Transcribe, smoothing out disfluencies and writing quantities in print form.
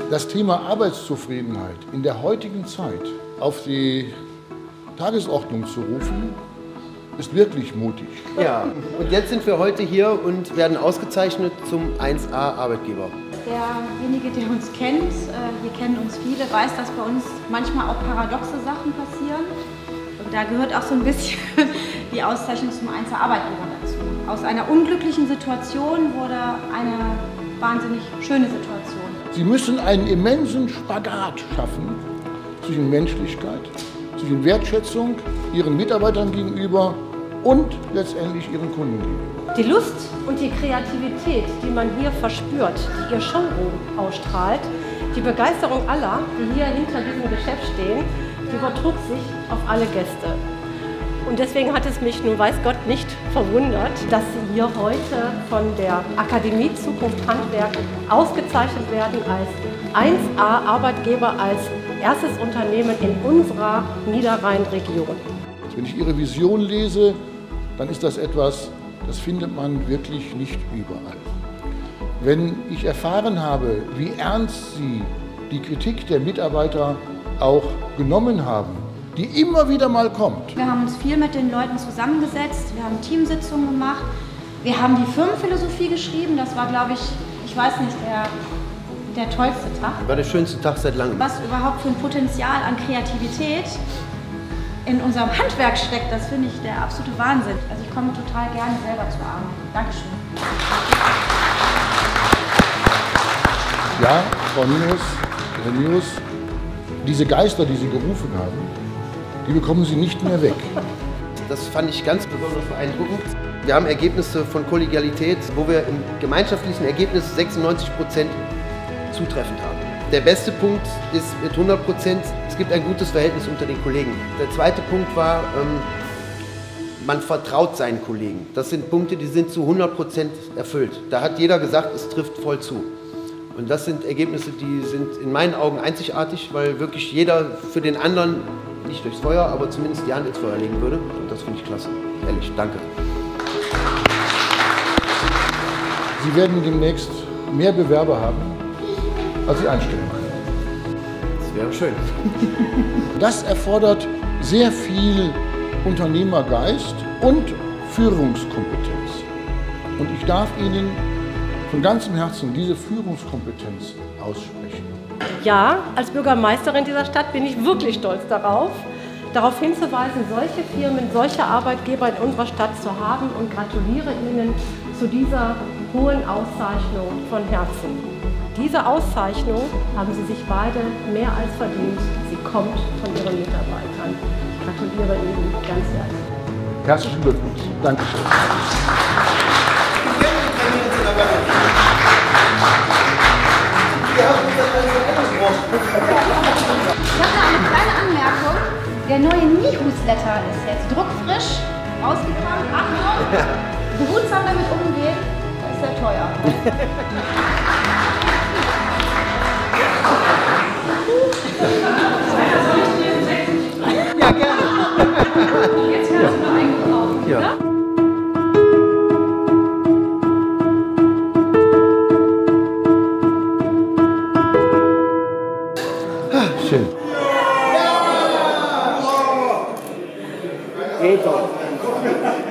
Das Thema Arbeitszufriedenheit in der heutigen Zeit auf die Tagesordnung zu rufen, ist wirklich mutig. Ja, und jetzt sind wir heute hier und werden ausgezeichnet zum 1A Arbeitgeber. Derjenige, der uns kennt, wir kennen uns viele, weiß, dass bei uns manchmal auch paradoxe Sachen passieren. Und da gehört auch so ein bisschen die Auszeichnung zum 1A Arbeitgeber dazu. Aus einer unglücklichen Situation wurde eine wahnsinnig schöne Situation. Sie müssen einen immensen Spagat schaffen zwischen Menschlichkeit, zwischen Wertschätzung Ihren Mitarbeitern gegenüber und letztendlich Ihren Kunden gegenüber. Die Lust und die Kreativität, die man hier verspürt, die Ihr Showroom ausstrahlt, die Begeisterung aller, die hier hinter diesem Geschäft stehen, die übertrug sich auf alle Gäste. Und deswegen hat es mich, nun weiß Gott, nicht verwundert, dass Sie hier heute von der Akademie Zukunft Handwerk ausgezeichnet werden als 1A Arbeitgeber, als erstes Unternehmen in unserer Niederrhein-Region. Wenn ich Ihre Vision lese, dann ist das etwas, das findet man wirklich nicht überall. Wenn ich erfahren habe, wie ernst Sie die Kritik der Mitarbeiter auch genommen haben, die immer wieder mal kommt. Wir haben uns viel mit den Leuten zusammengesetzt, wir haben Teamsitzungen gemacht, wir haben die Firmenphilosophie geschrieben, das war, glaube ich weiß nicht, der tollste Tag. War der schönste Tag seit langem. Was überhaupt für ein Potenzial an Kreativität in unserem Handwerk steckt, das finde ich der absolute Wahnsinn. Also ich komme total gerne selber zur Arbeit. Dankeschön. Ja, Frau Nius, Herr Nius, diese Geister, die Sie gerufen haben, die bekommen Sie nicht mehr weg. Das fand ich ganz besonders beeindruckend. Wir haben Ergebnisse von Kollegialität, wo wir im gemeinschaftlichen Ergebnis 96% zutreffend haben. Der beste Punkt ist mit 100%, es gibt ein gutes Verhältnis unter den Kollegen. Der zweite Punkt war, man vertraut seinen Kollegen. Das sind Punkte, die sind zu 100% erfüllt. Da hat jeder gesagt, es trifft voll zu. Und das sind Ergebnisse, die sind in meinen Augen einzigartig, weil wirklich jeder für den anderen, nicht durchs Feuer, aber zumindest die Hand ins Feuer legen würde. Und das finde ich klasse. Ehrlich, danke. Sie werden demnächst mehr Bewerber haben, als Sie einstellen können. Das wäre schön. Das erfordert sehr viel Unternehmergeist und Führungskompetenz. Und ich darf Ihnen von ganzem Herzen diese Führungskompetenz aussprechen. Ja, als Bürgermeisterin dieser Stadt bin ich wirklich stolz darauf hinzuweisen, solche Firmen, solche Arbeitgeber in unserer Stadt zu haben und gratuliere Ihnen zu dieser hohen Auszeichnung von Herzen. Diese Auszeichnung haben Sie sich beide mehr als verdient. Sie kommt von Ihren Mitarbeitern. Ich gratuliere Ihnen ganz herzlich. Herzlichen Glückwunsch. Dankeschön. Ich habe da eine kleine Anmerkung. Der neue Nihus-Letter ist jetzt druckfrisch, rausgekommen. Achtung, behutsam damit umgehen, das ist sehr teuer. Ja, gerne. Jetzt kannst du nur einkaufen, ja. Oder? Schön. Geht doch.